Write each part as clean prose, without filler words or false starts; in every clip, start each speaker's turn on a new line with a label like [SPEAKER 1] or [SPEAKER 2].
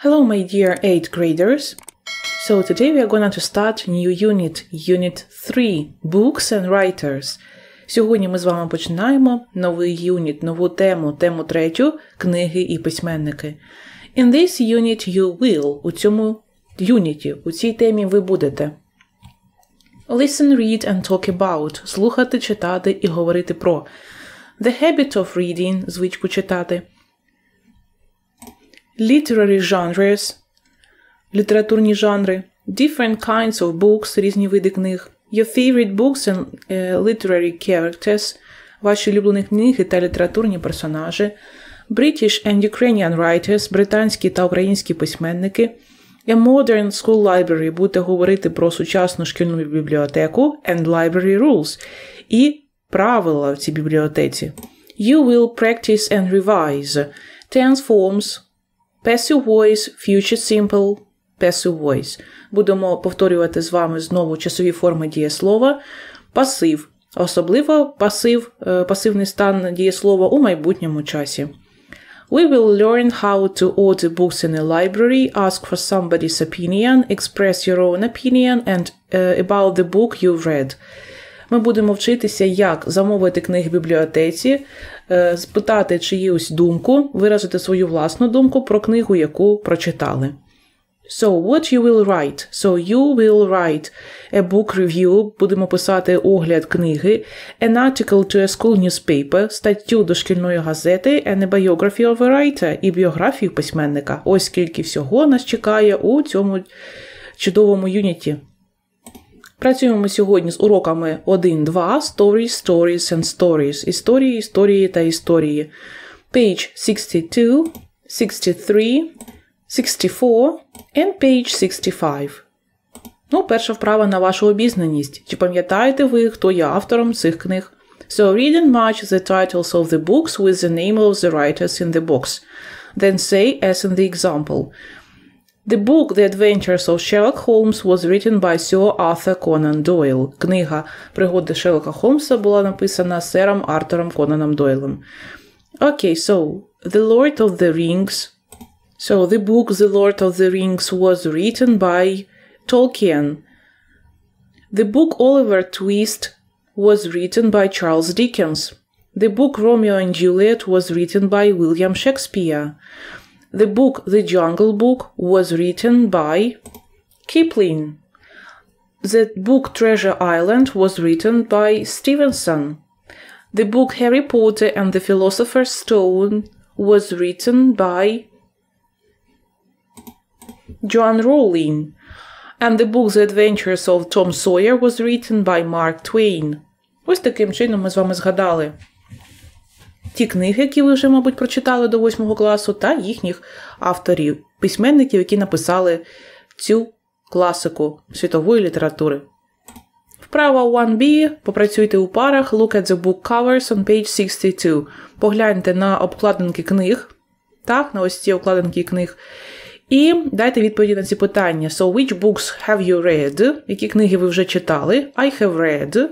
[SPEAKER 1] Hello, my dear 8th graders. So today we are going to start new unit, Unit 3, Books and Writers. Сьогодні ми з вами починаємо новий юніт, нову тему, тему третю – книги і письменники. In this unit you will, у цьому юніті, у цій темі ви будете listen, read and talk about, слухати, читати і говорити про the habit of reading, звичку читати, literary genres, літературні жанри, different kinds of books, різні види книг, your favorite books and literary characters, ваші улюблені книги та літературні персонажі, British and Ukrainian writers, британські та українські письменники, a modern school library, будете говорити про сучасну шкільну бібліотеку, and library rules, і правила в цій бібліотеці. You will practice and revise, tense forms, passive voice, future simple, passive voice. Будемо повторювати з вами знову часові форми дієслова, пасив, особливо пасивний стан дієслова у майбутньому часі. We will learn how to order books in a library, ask for somebody's opinion, express your own opinion and about the book you've read. Ми будемо вчитися, як замовити книги в бібліотеці, спитати чиюсь думку, виразити свою власну думку про книгу, яку прочитали. So, what you will write? So, you will write a book review, будемо писати огляд книги, an article to a school newspaper, статтю до шкільної газети, and a biography of a writer, і біографію письменника. Ось скільки всього нас чекає у цьому чудовому юніті. Працюємо ми сьогодні з уроками 1-2, Stories, Stories and Stories. Історії, історії та історії. Page 62, 63, 64 and page 65. Ну, перша вправа на вашу обізнаність. Чи пам'ятаєте ви, хто є автором цих книг? So, read and match the titles of the books with the name of the writers in the box. Then say, as in the example, The book The Adventures of Sherlock Holmes was written by Sir Arthur Conan Doyle. Книга «Пригоди Шерлока Холмса» була написана сером Артуром Конаном Дойлем. Okay, so, The Lord of the Rings. So, the book The Lord of the Rings was written by Tolkien. The book Oliver Twist was written by Charles Dickens. The book Romeo and Juliet was written by William Shakespeare. The book The Jungle Book was written by Kipling. The book Treasure Island was written by Stevenson. The book Harry Potter and the Philosopher's Stone was written by Joanne Rowling. And the book The Adventures of Tom Sawyer was written by Mark Twain. Ось таким чином ми з вами згадали ті книги, які ви вже, мабуть, прочитали до 8 класу, та їхніх авторів, письменників, які написали цю класику світової літератури. Вправа 1b. Попрацюйте у парах. Look at the book covers on page 62. Погляньте на обкладинки книг. Так, на ось ці обкладинки книг. І дайте відповіді на ці питання. So, which books have you read? Які книги ви вже читали? I have read.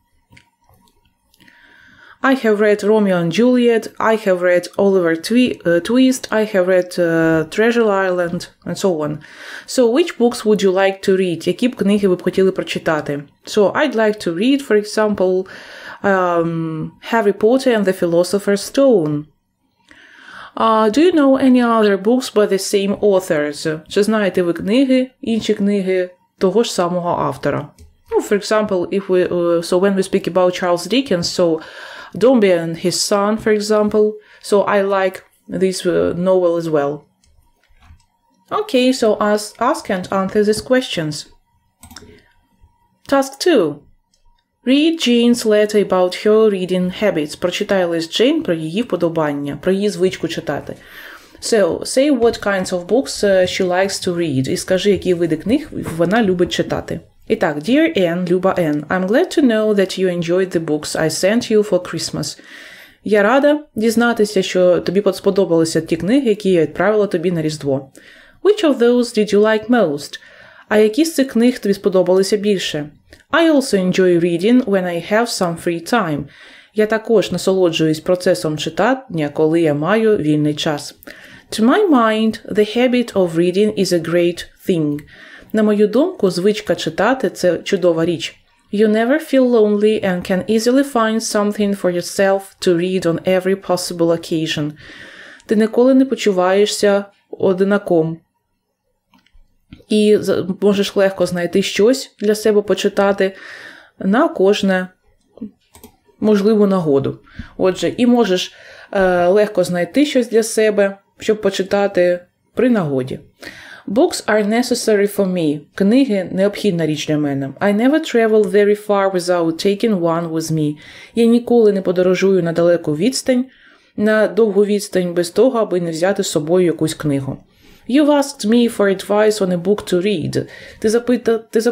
[SPEAKER 1] I have read Romeo and Juliet, I have read Oliver Twist, I have read Treasure Island, and so on. So, which books would you like to read? Які б книги ви б хотіли прочитати? So, I'd like to read, for example, Harry Potter and the Philosopher's Stone. Do you know any other books by the same authors? Чи знаєте ви книги, інші книги того ж самого автора? For example, when we speak about Charles Dickens, so Dombey and His Son, for example. So I like this novel as well. Okay, so ask and answer these questions. Task 2. Read Jane's letter about her reading habits. Прочитай лист Джейн про її вподобання, про її звичку читати. So, say what kinds of books she likes to read. І скажи, які види книг вона любить читати. І так, Dear Anne, Люба Anne, I'm glad to know that you enjoyed the books I sent you for Christmas. Я рада дізнатися, що тобі сподобалися ті книги, які я відправила тобі на Різдво. Which of those did you like most? А які з цих книг тобі сподобалися більше? I also enjoy reading when I have some free time. Я також насолоджуюсь процесом читання, коли я маю вільний час. To my mind, the habit of reading is a great thing. На мою думку, звичка читати – це чудова річ. You never feel lonely and can easily find something for yourself to read on every possible occasion. Ти ніколи не почуваєшся одинаком. І можеш легко знайти щось для себе почитати на кожне можливу нагоду. Отже, і можеш легко знайти щось для себе, щоб почитати при нагоді. Books are necessary for me. Книги – необхідна річ для мене. I never travel very far without taking one with me. Я ніколи не подорожую на далеку відстань, на довгу відстань без того, аби не взяти з собою якусь книгу. You've asked me for advice on a book to read. Ти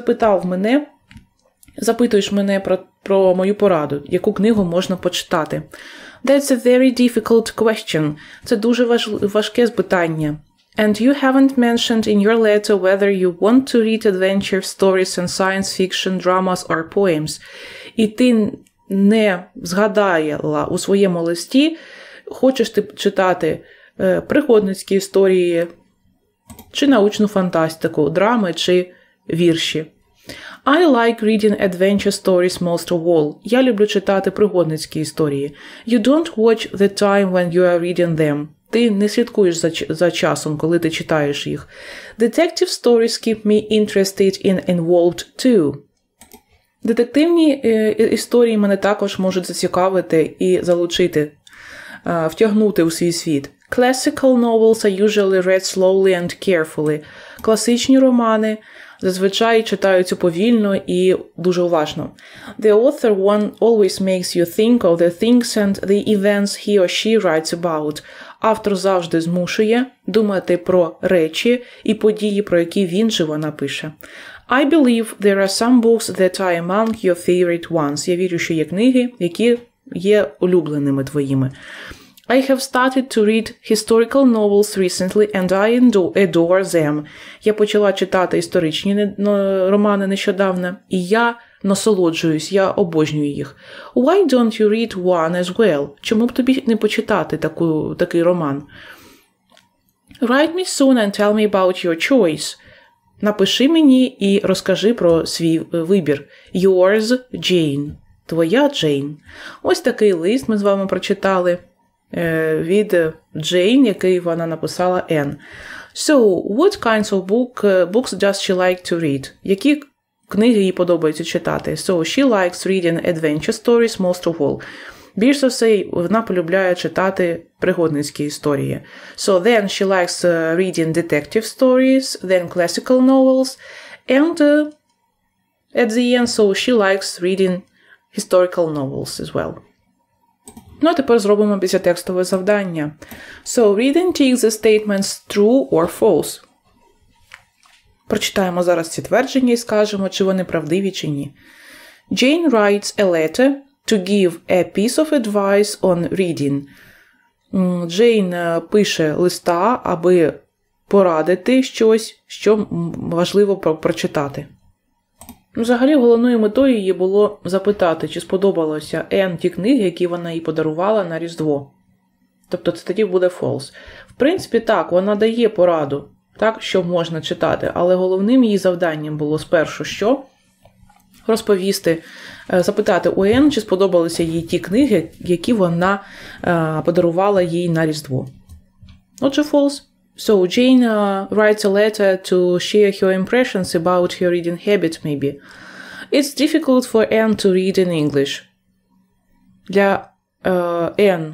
[SPEAKER 1] запитуєш мене про мою пораду, яку книгу можна почитати. That's a very difficult question. Це дуже важке питання. And you haven't mentioned in your letter whether you want to read adventure stories and science fiction, dramas or poems. І ти не згадала у своєму листі, хочеш ти читати пригодницькі історії, чи научну фантастику, драми чи вірші. I like reading adventure stories most of all. Я люблю читати пригодницькі історії. You don't watch the time when you are reading them. Ти не слідкуєш за часом, коли ти читаєш їх. Detective stories keep me interested in involved too. Детективні історії мене також можуть зацікавити і залучити, втягнути у свій світ. Classical novels are usually read slowly and carefully. Класичні романи зазвичай читаються повільно і дуже уважно. The author always makes you think of the things and the events he or she writes about. Автор завжди змушує думати про речі і події, про які він чи вона пише. I believe there are some books that are among your favorite ones. Я вірю, що є книги, які є улюбленими твоїми. I have started to read historical novels recently and I adore them. Я почала читати історичні романи нещодавно, і я насолоджуюсь, я обожнюю їх. Why don't you read one as well? Чому б тобі не почитати такий роман? Write me soon and tell me about your choice. Напиши мені і розкажи про свій вибір. Yours, Jane. Твоя Джейн. Ось такий лист ми з вами прочитали від Джейн, який вона написала Енн. So, what kinds of books does she like to read? Які книги їй подобається читати? So, she likes reading adventure stories most of all. Більш за все, вона полюбляє читати пригодницькі історії. So, then she likes reading detective stories, then classical novels, and at the end, so she likes reading historical novels as well. Ну, а тепер зробимо післятекстове завдання. So, reading takes the statements true or false. Прочитаємо зараз ці твердження і скажемо, чи вони правдиві, чи ні. Jane writes a letter to give a piece of advice on reading. Джейн пише листа, аби порадити щось, що важливо прочитати. Взагалі, головною метою її було запитати, чи сподобалося Енн ті книги, які вона їй подарувала на Різдво. Тобто це тоді буде false. В принципі, так, вона дає пораду, так, що можна читати, але головним її завданням було спершу що? Розповісти, запитати у Енн, чи сподобалися їй ті книги, які вона подарувала їй на Різдво. Отже, false. So, Jane writes a letter to share her impressions about her reading habit, maybe. It's difficult for Anne to read in English. Для Anne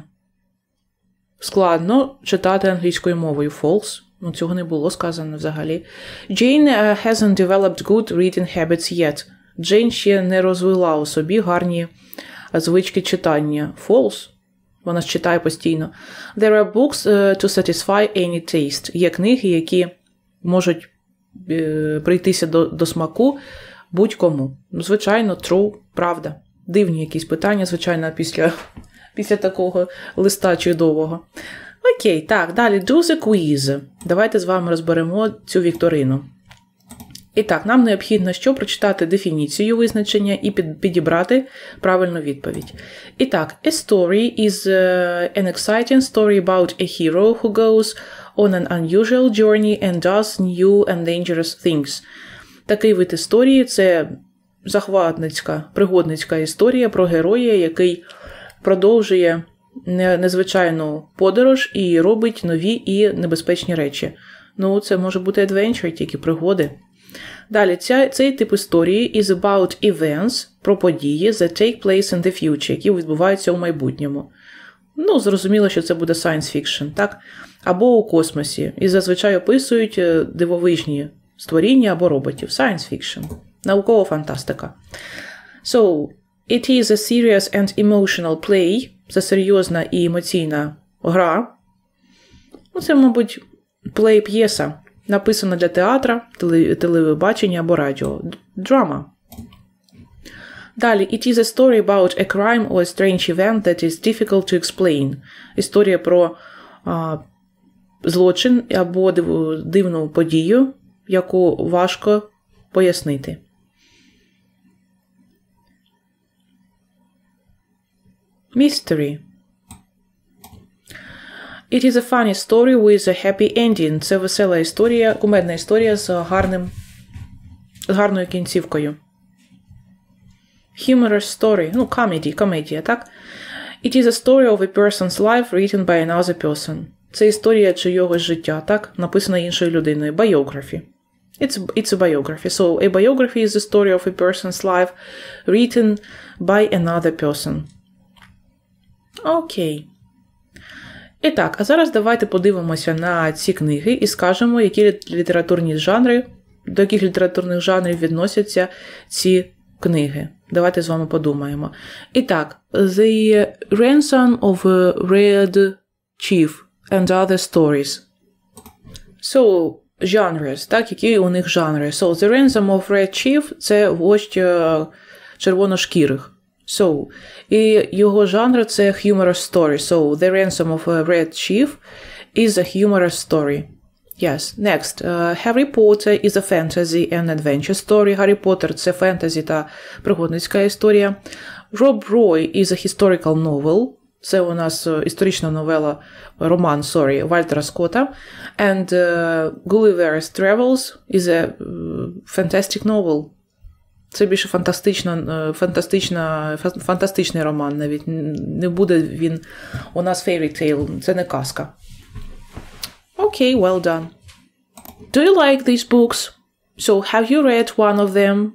[SPEAKER 1] складно читати англійською мовою. False. Ну, цього не було сказано взагалі. Jane hasn't developed good reading habits yet. Джейн ще не розвила у собі гарні звички читання. False. Вона ж читає постійно. There are books to satisfy any taste. Є книги, які можуть прийтися до смаку будь-кому. Звичайно, true, правда. Дивні якісь питання, звичайно, після такого листа чудового. Окей, так, далі. Do the quiz. Давайте з вами розберемо цю вікторину. І так, нам необхідно що? Прочитати дефініцію визначення і підібрати правильну відповідь. І так, a story is an exciting story about a hero who goes on an unusual journey and does new and dangerous things. Такий вид історії – це захватницька, пригодницька історія про героя, який продовжує незвичайну подорож і робить нові і небезпечні речі. Ну, це може бути adventure, тільки пригоди. Далі, цей тип історії is about events, про події that take place in the future, які відбуваються у майбутньому. Ну, зрозуміло, що це буде science fiction, так? Або у космосі. І зазвичай описують дивовижні створіння або роботів. Science fiction. Наукова фантастика. So, it is a serious and emotional play. Це серйозна і емоційна гра. Ну, це, мабуть, плей-п'єса. Написана для театра, телебачення або радіо. Драма. Далі. It is a story about a crime or a strange event that is difficult to explain. Історія про злочин або дивну подію, яку важко пояснити. Mystery. It is a funny story with a happy ending. Це весела історія, кумедна історія з гарною кінцівкою. Humorous story. Ну, комедія, так? It is a story of a person's life written by another person. Це історія чийогось життя, так? Написана іншою людиною. Biography. It's a biography. So, a biography is the story of a person's life written by another person. Окей. І так, а зараз давайте подивимося на ці книги і скажемо, які літературні жанри, до яких літературних жанрів відносяться ці книги. Давайте з вами подумаємо. І так, The Ransom of a Red Chief and Other Stories. So, genres, так, які у них жанри. So, The Ransom of Red Chief – це вождь червоношкірих. So, і його жанр – це humorous story. So, The Ransom of a Red Chief is a humorous story. Yes. Next. Harry Potter is a fantasy and adventure story. Гаррі Поттер – це фентезі та пригодницька історія. Rob Roy is a historical novel. Це у нас історична новела, роман, Вальтера Скотта. And Gulliver's Travels is a fantastic novel. Це більше фантастичний роман навіть. Не буде він у нас fairy tale. Це не казка. Okay, well done. Do you like these books? So, have you read one of them?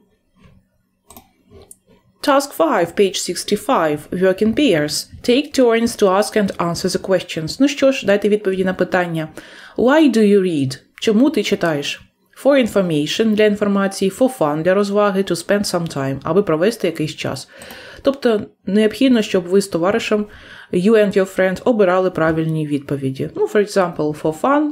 [SPEAKER 1] Task 5, page 65. Work in pairs. Take turns to ask and answer the questions. Ну що ж, дайте відповіді на питання. Why do you read? Чому ти читаєш? For information, для інформації, for fun, для розваги, to spend some time, аби провести якийсь час. Тобто, необхідно, щоб ви з товаришем, you and your friend, обирали правильні відповіді. Ну, for example, for fun,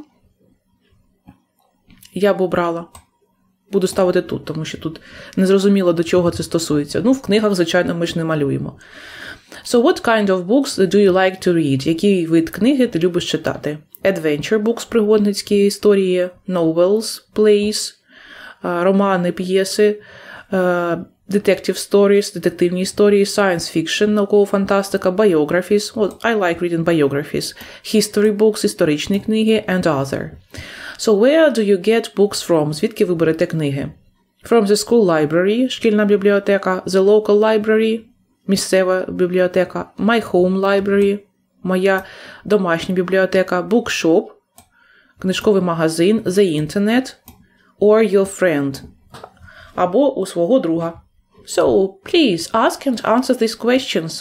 [SPEAKER 1] я б обрала. Буду ставити тут, тому що тут незрозуміло, до чого це стосується. Ну, в книгах, звичайно, ми ж не малюємо. So, what kind of books do you like to read? Який вид книги ти любиш читати? Adventure books, пригодницькі історії, novels, plays, романи, п'єси, detective stories, детективні історії, science fiction, наукова фантастика, biographies. I like reading biographies. History books, історичні книги, and other. So, where do you get books from? Звідки ви берете книги? From the school library, шкільна бібліотека, the local library, місцева бібліотека, my home library, моя домашня бібліотека, bookshop, книжковий магазин, the internet, or your friend, або у свого друга. So, please ask and answer these questions.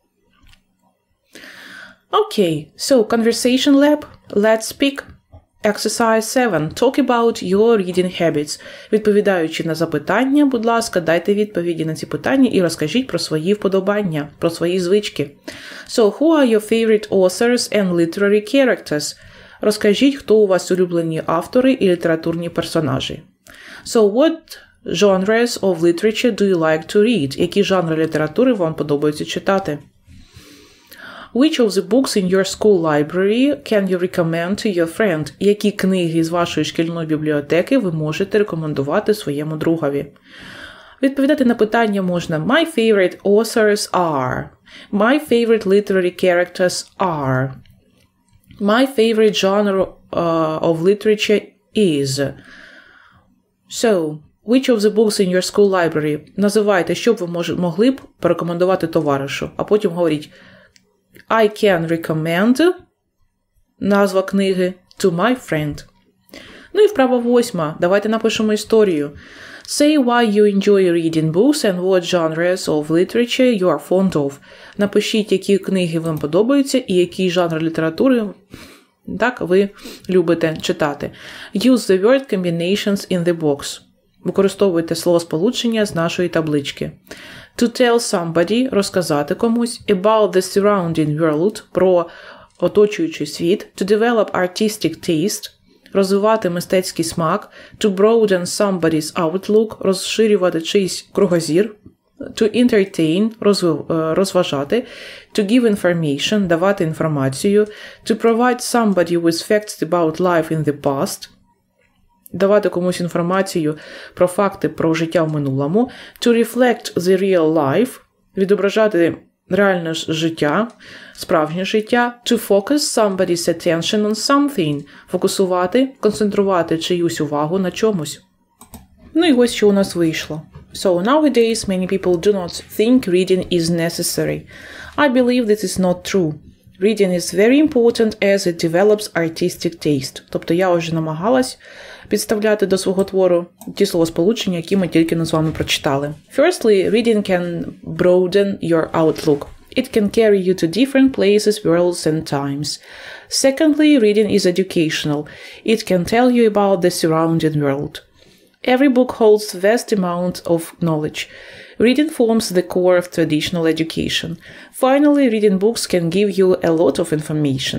[SPEAKER 1] Okay, so conversation lab, let's speak. Exercise 7. Talk about your reading habits. Відповідаючи на запитання, будь ласка, дайте відповіді на ці питання і розкажіть про свої вподобання, про свої звички. So, who are your favorite authors and literary characters? Розкажіть, хто у вас улюблені автори і літературні персонажі. So, what genres of literature do you like to read? Які жанри літератури вам подобається читати? Which of the books in your school library can you recommend to your friend? Які книги з вашої шкільної бібліотеки ви можете рекомендувати своєму другові? Відповідати на питання можна My favorite authors are. My favorite literary characters are. My favorite genre of literature is. So, which of the books in your school library? Називайте, що б ви могли б порекомендувати товаришу. А потім говоріть I can recommend назва книги to my friend. Ну і вправа 8. Давайте напишемо історію. Say why you enjoy reading books and what genres of literature you are fond of. Напишіть, які книги вам подобаються і який жанр літератури так ви любите читати. Use the word combinations in the box. Використовуйте словосполучення з нашої таблички. To tell somebody – розказати комусь. About the surrounding world – про оточуючий світ. To develop artistic taste – розвивати мистецький смак. To broaden somebody's outlook – розширювати чийсь кругозір. To entertain – розважати. To give information – давати інформацію. To provide somebody with facts about life in the past – давати комусь інформацію про факти про життя в минулому. To reflect the real life – відображати реальне життя, справжнє життя. To focus somebody's attention on something – фокусувати, концентрувати чиюсь увагу на чомусь. Ну і ось що у нас вийшло. So nowadays many people do not think reading is necessary. I believe this is not true. Reading is very important as it develops artistic taste. Тобто я вже намагалась підставляти до свого твору ті словосполучення, які ми тільки з вами прочитали. Firstly, reading can broaden your outlook. It can carry you to different places, worlds and times. Secondly, reading is educational. It can tell you about the surrounding world. Every book holds vast amount of knowledge. Reading forms the core of traditional education. Finally, reading books can give you a lot of information.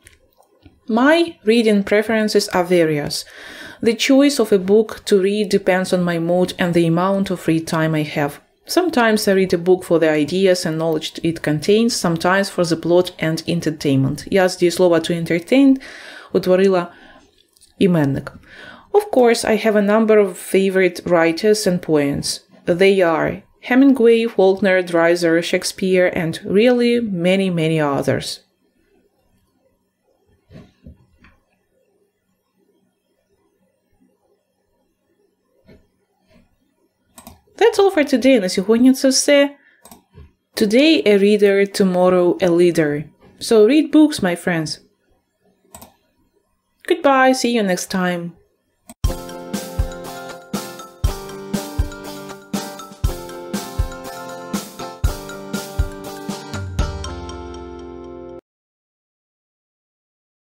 [SPEAKER 1] My reading preferences are various. The choice of a book to read depends on my mood and the amount of free time I have. Sometimes I read a book for the ideas and knowledge it contains, sometimes for the plot and entertainment. Я з дієслова to entertain утворила іменник. Of course, I have a number of favorite writers and poets. They are Hemingway, Faulkner, Dreiser, Shakespeare, and really many, many others. That's all for today. На сьогодні це все. Today a reader, tomorrow a leader. So read books, my friends. Goodbye, see you next time.